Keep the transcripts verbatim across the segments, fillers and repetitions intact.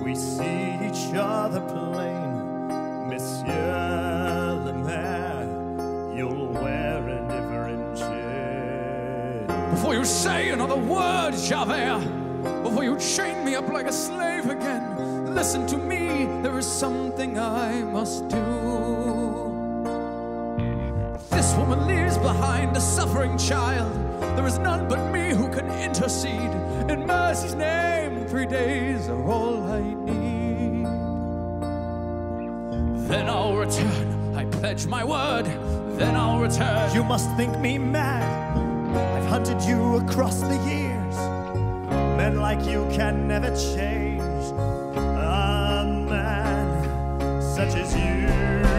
we see each other plain, Monsieur le Maire, you'll wear a different shade. Before you say another word, Javert, before you chain me up like a slave again, listen to me, there is something I must do. This woman leaves behind a suffering child. There is none but me who can intercede. In mercy's name, three days are all I need. Then I'll return, I pledge my word, then I'll return. You must think me mad. I've hunted you across the years. Men like you can never change. A man such as you.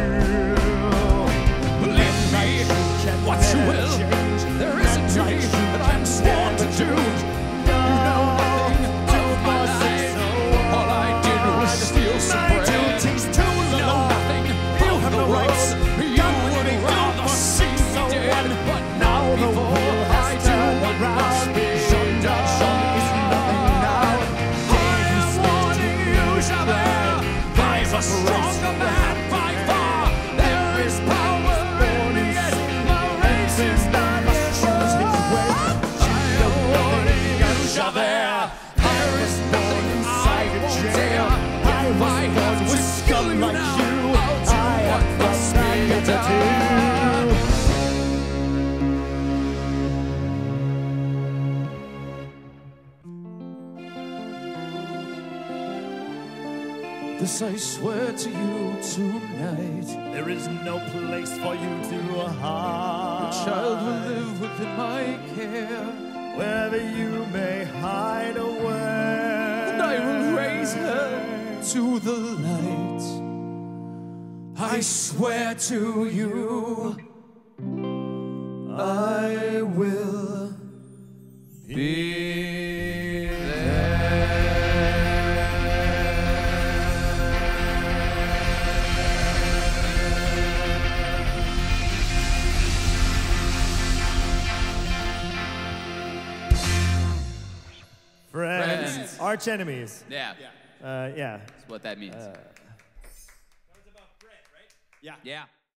Believe me, what you will, there is a duty that I'm sworn to do. You know nothing of my life. All I did was steal some bread. You know nothing of the rights. You would rather see me dead. But now before I do what must be done, is nothing now. I am warning you, Javert. I'm a stronger man by far. There is power in me, yet my race is not yours. I am warning you, Javert. There is nothing I won't dare. If I have to kill you now, I'll do what must be done. This I swear to you tonight. There is no place for you to hide. The child will live within my care. Wherever you may hide away, And I will raise her to the light. I swear to you, I will be there. Friends, Friends. arch enemies. Yeah, Uh, yeah. that's what that means. Uh, That was about bread, right? yeah. yeah.